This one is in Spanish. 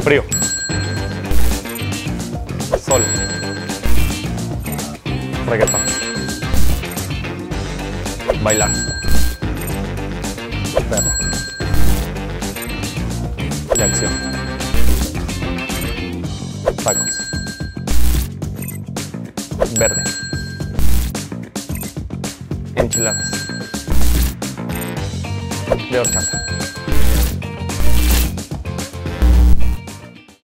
Frío. Sol. Reggaetón. Bailar. Perro. Y acción. Tacos. Verde. Enchiladas. De horchata.